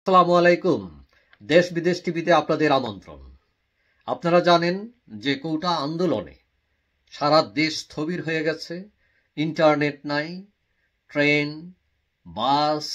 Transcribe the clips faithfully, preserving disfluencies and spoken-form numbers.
আসসালামু আলাইকুম। দেশ বিদেশ টিভিতে আপনাদের আমন্ত্রণ। আপনারা জানেন যে কোটা আন্দোলনে সারা দেশ স্থবির হয়ে গেছে। ইন্টারনেট নাই, ট্রেন, বাস,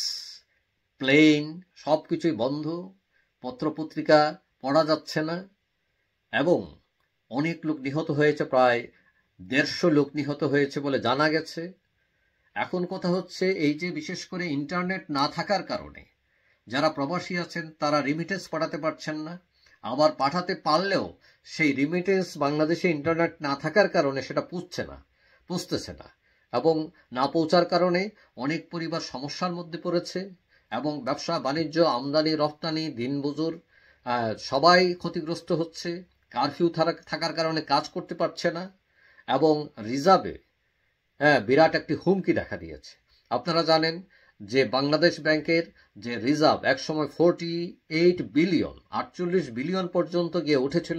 প্লেন সবকিছুই বন্ধ, পত্রপত্রিকা পড়া যাচ্ছে না এবং অনেক লোক নিহত হয়েছে, প্রায় দেড়শো লোক নিহত হয়েছে বলে জানা গেছে। এখন কথা হচ্ছে এই যে বিশেষ করে ইন্টারনেট না থাকার কারণে যারা প্রবাসী আছেন তারা রিমিটেন্স পাঠাতে পারছেন না, আবার পাঠাতে পারলেও সেই রিমিটেন্স বাংলাদেশে ইন্টারনেট না থাকার কারণে সেটা পুষছে না পুষতেছে না এবং না পৌঁছার কারণে অনেক পরিবার সমস্যার মধ্যে পড়েছে এবং ব্যবসা বাণিজ্য, আমদানি রপ্তানি, দিনমজুর সবাই ক্ষতিগ্রস্ত হচ্ছে। কারফিউ থাকার কারণে কাজ করতে পারছে না এবং রিজার্ভে হ্যাঁ বিরাট একটি হুমকি দেখা দিয়েছে। আপনারা জানেন যে বাংলাদেশ ব্যাংকের যে রিজার্ভ একসময় ফোরটি এইট বিলিয়ন আটচল্লিশ বিলিয়ন পর্যন্ত গিয়ে উঠেছিল,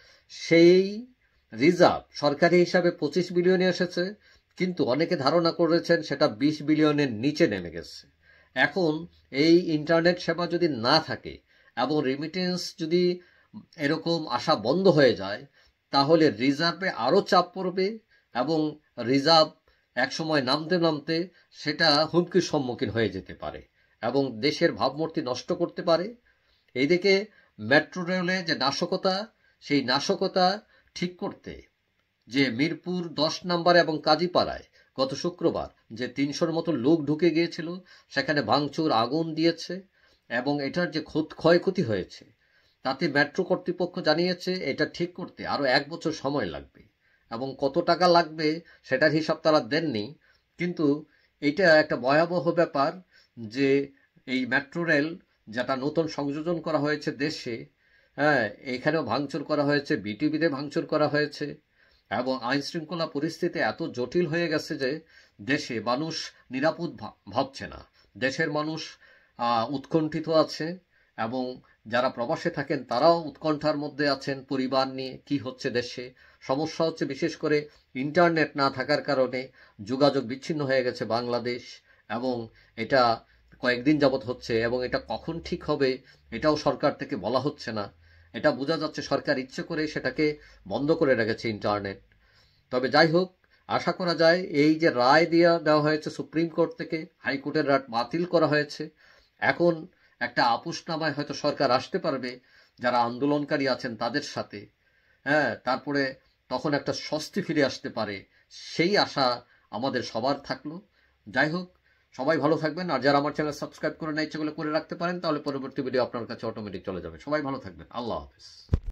সেই রিজার্ভ সরকারি হিসাবে পঁচিশ বিলিয়নে এসেছে, কিন্তু অনেকে ধারণা করেছেন সেটা বিশ বিলিয়নের নিচে নেমে গেছে। এখন এই ইন্টারনেট সেবা যদি না থাকে এবং রিমিটেন্স যদি এরকম আসা বন্ধ হয়ে যায় তাহলে রিজার্ভে আরও চাপ পড়বে এবং রিজার্ভ একসময় নামতে নামতে সেটা হুমকির সম্মুখীন হয়ে যেতে পারে এবং দেশের ভাবমূর্তি নষ্ট করতে পারে। এইদিকে মেট্রো রেলে যে নাশকতা, সেই নাশকতা ঠিক করতে যে মিরপুর দশ নম্বর এবং কাজীপাড়ায় গত শুক্রবার যে তিনশোর মতো লোক ঢুকে গিয়েছিল, সেখানে ভাঙচুর, আগুন দিয়েছে এবং এটার যে ক্ষয়ক্ষতি হয়েছে তাতে মেট্রো কর্তৃপক্ষ জানিয়েছে এটা ঠিক করতে আরও এক বছর সময় লাগবে এবং কত টাকা লাগবে সেটার হিসাব তারা দেননি। কিন্তু এটা একটা ভয়াবহ ব্যাপার যে এই মেট্রো রেল যেটা নতুন সংযোজন করা হয়েছে দেশে, হ্যাঁ এখানেও ভাঙচুর করা হয়েছে, বিটিভিতে ভাঙচুর করা হয়েছে এবং আইন শৃঙ্খলা পরিস্থিতি এত জটিল হয়ে গেছে যে দেশে মানুষ নিরাপদ ভাবছে না। দেশের মানুষ উৎকণ্ঠিত আছে এবং যারা প্রবাসে থাকেন তারাও উৎকণ্ঠার মধ্যে আছেন পরিবার নিয়ে, কি হচ্ছে দেশে। সমস্যা হচ্ছে বিশেষ করে ইন্টারনেট না থাকার কারণে যোগাযোগ বিচ্ছিন্ন হয়ে গেছে বাংলাদেশ এবং এটা কয়েকদিন যাবৎ হচ্ছে এবং এটা কখন ঠিক হবে এটাও সরকার থেকে বলা হচ্ছে না। এটা বোঝা যাচ্ছে সরকার ইচ্ছে করে সেটাকে বন্ধ করে রেখেছে ইন্টারনেট। তবে যাই হোক, আশা করা যায় এই যে রায় দেওয়া দেওয়া হয়েছে সুপ্রিম কোর্ট থেকে, হাইকোর্টের রায় বাতিল করা হয়েছে, এখন একটা আপোষনামায় হয়তো সরকার আসতে পারবে যারা আন্দোলনকারী আছেন তাদের সাথে, হ্যাঁ তারপরে তখন একটা স্বস্তি ফিরে আসতে পারে, সেই আশা আমাদের সবার থাকলো। যাই হোক, সবাই ভালো থাকবেন, আর যারা আমার চ্যানেল সাবস্ক্রাইব করে না ইচ্ছেগুলো করে রাখতে পারেন, তাহলে পরবর্তী ভিডিও আপনার কাছে অটোমেটিক চলে যাবে। সবাই ভালো থাকবেন, আল্লাহ হাফেজ।